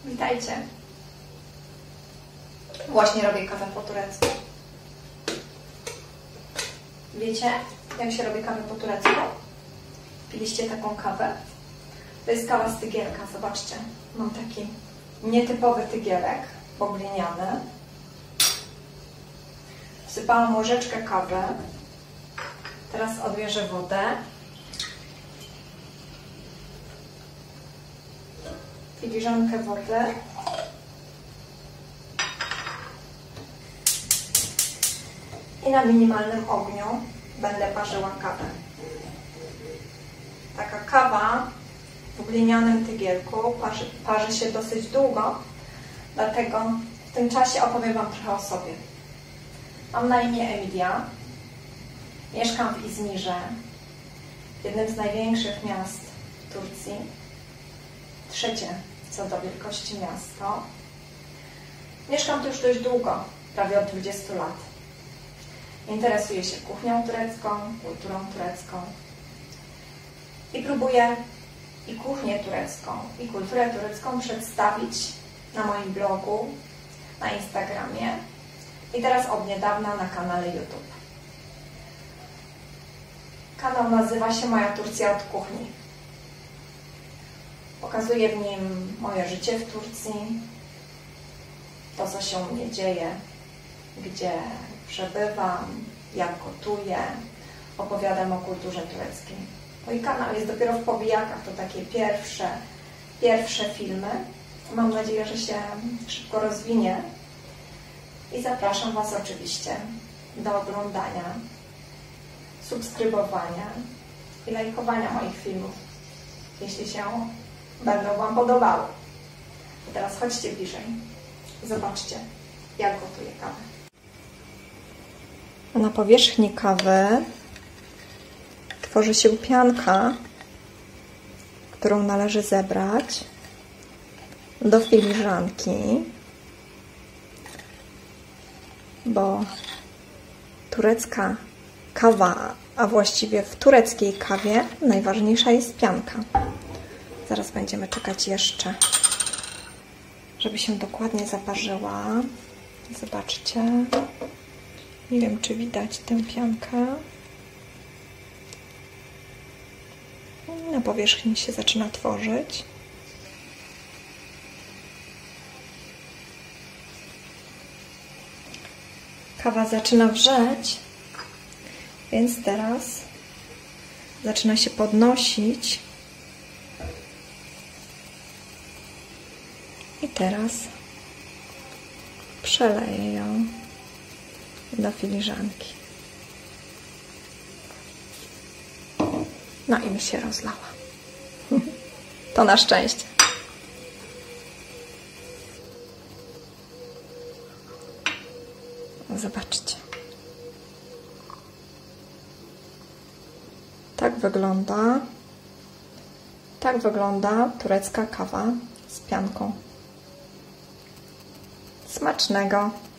Witajcie. Właśnie robię kawę po turecku. Wiecie, jak się robi kawę po turecku? Piliście taką kawę? To jest kawa z tygielka, zobaczcie. Mam taki nietypowy tygielek, pogliniany. Wsypałam łyżeczkę kawy. Teraz odbierzę wodę. Filiżankę wody. I na minimalnym ogniu będę parzyła kawę. Taka kawa w glinianym tygielku parzy się dosyć długo, dlatego w tym czasie opowiem Wam trochę o sobie. Mam na imię Emilia, mieszkam w Izmirze, jednym z największych miast Turcji, trzecie co do wielkości miasto. Mieszkam tu już dość długo, prawie od 20 lat. Interesuję się kuchnią turecką, kulturą turecką i próbuję i kuchnię turecką, i kulturę turecką przedstawić na moim blogu, na Instagramie i teraz od niedawna na kanale YouTube. Kanał nazywa się Moja Turcja od kuchni. Pokazuję w nim moje życie w Turcji, to co się u mnie dzieje, gdzie przebywam, jak gotuję, opowiadam o kulturze tureckiej. Mój kanał jest dopiero w powijakach, to takie pierwsze filmy. Mam nadzieję, że się szybko rozwinie i zapraszam Was oczywiście do oglądania, subskrybowania i lajkowania moich filmów, jeśli się będą Wam podobały. I teraz chodźcie bliżej i zobaczcie, jak gotuję kawę. Na powierzchni kawy tworzy się pianka, którą należy zebrać do filiżanki, bo turecka kawa, a właściwie w tureckiej kawie najważniejsza jest pianka. Zaraz będziemy czekać jeszcze, żeby się dokładnie zaparzyła. Zobaczcie. Nie wiem, czy widać tę piankę. Na powierzchni się zaczyna tworzyć. Kawa zaczyna wrzeć, więc teraz zaczyna się podnosić. I teraz przeleję ją do filiżanki. No i mi się rozlała. To na szczęście. Zobaczcie. Tak wygląda turecka kawa z pianką. Smacznego!